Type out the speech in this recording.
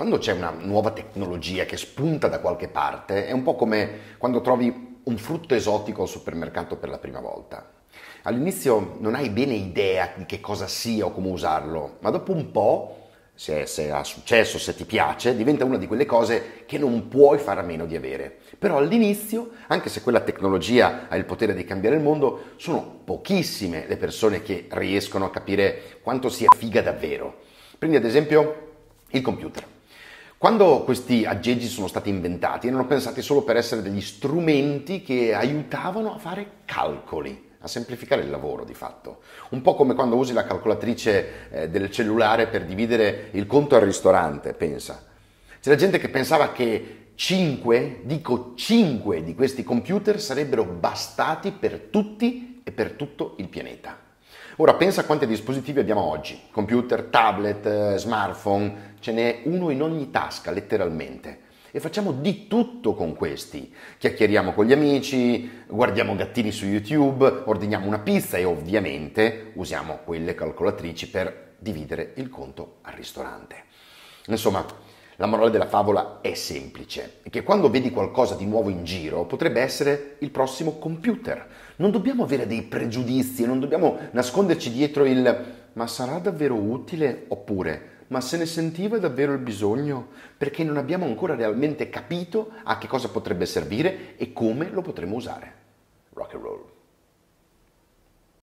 Quando c'è una nuova tecnologia che spunta da qualche parte, è un po' come quando trovi un frutto esotico al supermercato per la prima volta. All'inizio non hai bene idea di che cosa sia o come usarlo, ma dopo un po', se ha successo, se ti piace, diventa una di quelle cose che non puoi fare a meno di avere. Però all'inizio, anche se quella tecnologia ha il potere di cambiare il mondo, sono pochissime le persone che riescono a capire quanto sia figa davvero. Prendi ad esempio il computer. Quando questi aggeggi sono stati inventati, erano pensati solo per essere degli strumenti che aiutavano a fare calcoli, a semplificare il lavoro di fatto. Un po' come quando usi la calcolatrice del cellulare per dividere il conto al ristorante, pensa. C'era gente che pensava che 5 di questi computer sarebbero bastati per tutti e per tutto il pianeta. Ora pensa a quanti dispositivi abbiamo oggi, computer, tablet, smartphone, ce n'è uno in ogni tasca letteralmente e facciamo di tutto con questi. Chiacchieriamo con gli amici, guardiamo gattini su YouTube, ordiniamo una pizza e ovviamente usiamo quelle calcolatrici per dividere il conto al ristorante. Insomma, la morale della favola è semplice, è che quando vedi qualcosa di nuovo in giro potrebbe essere il prossimo computer. Non dobbiamo avere dei pregiudizi, non dobbiamo nasconderci dietro il ma sarà davvero utile oppure ma se ne sentiva davvero il bisogno, perché non abbiamo ancora realmente capito a che cosa potrebbe servire e come lo potremo usare. Rock and roll.